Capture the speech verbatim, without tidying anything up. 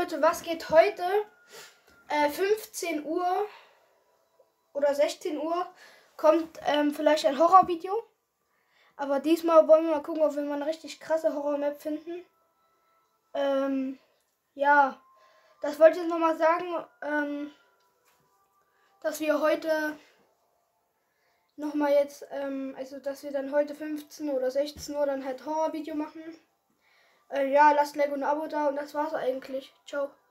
Leute, was geht heute? Äh, fünfzehn Uhr oder sechzehn Uhr kommt ähm, vielleicht ein Horrorvideo. Aber diesmal wollen wir mal gucken, ob wir mal eine richtig krasse Horror-Map finden. Ähm, ja, das wollte ich jetzt nochmal sagen, ähm, dass wir heute nochmal jetzt, ähm, also dass wir dann heute fünfzehn oder sechzehn Uhr dann halt Horror-Video machen. Äh, ja, lasst ein Like und ein Abo da und das war's eigentlich. Ciao.